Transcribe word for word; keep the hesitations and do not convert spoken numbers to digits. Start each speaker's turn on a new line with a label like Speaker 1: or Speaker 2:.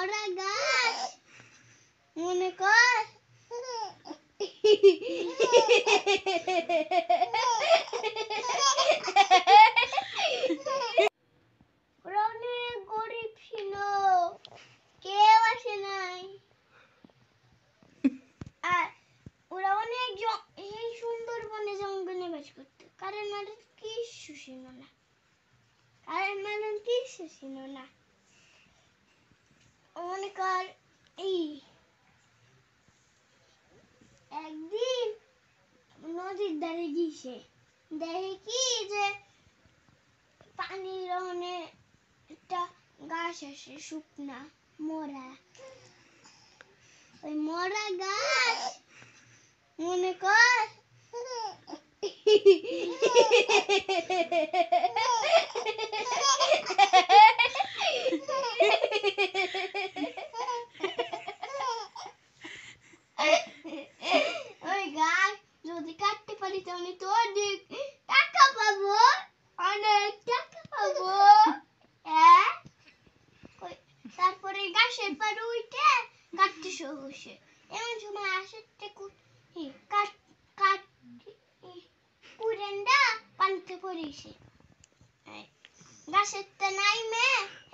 Speaker 1: মরা গাছ মনে কর ওরা অনেক গরিব ছিল, কেউ আসে নাই। আর ওরা অনেক এই সুন্দরবনে জঙ্গলে বাস করত, কারণ মানুষ কিছু ছিল না, কারণ মানুষ কিছু ছিল না। মনে কর এই একদিন নদীর ধারে গিয়েছে, দেখে কি যে পানির ওখানে একটা গাছ আছে শুকনা মরা, ওই মরা গাছ মনে কর ওই গাছ যদি কাটতে পারি তাহলে তো অনেক টাকা পাবো, অনেক টাকা পাবো। হ্যাঁ, তারপরে গাছের পাড়ে উঠে কাটতে শুরু করছে। এমন সময় আসে কাট কাট কুড়েন্ডা পানিতে পড়েছে, গাছের তে নাইমে